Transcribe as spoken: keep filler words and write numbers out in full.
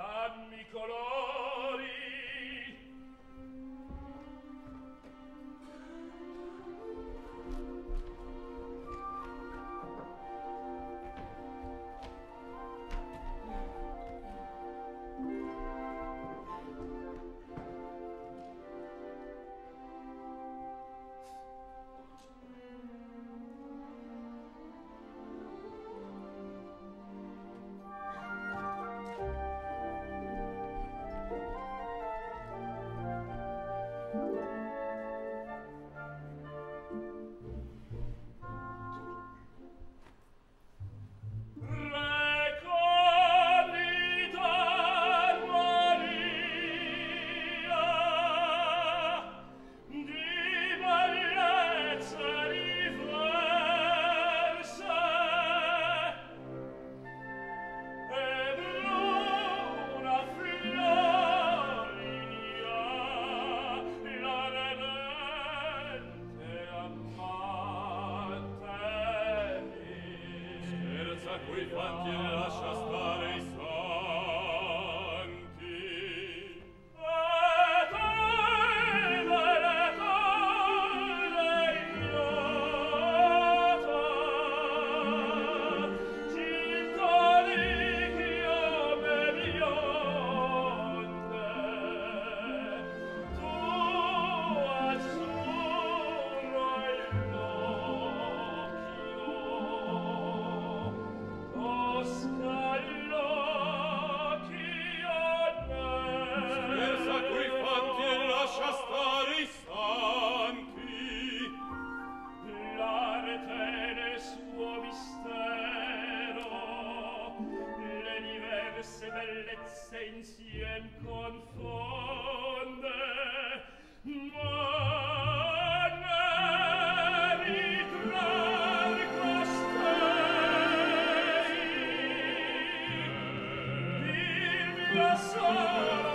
dammi colori. Quei fatti lascia stare i santi. E te, benedetto, ignota, cittadicchio bevionte, tu azzurro il Scherza quei fatti e lascia stare i santi. l'arte nel suo mistero, le diverse bellezze insiem confonde, ma ne ritrar costei. Il mio sole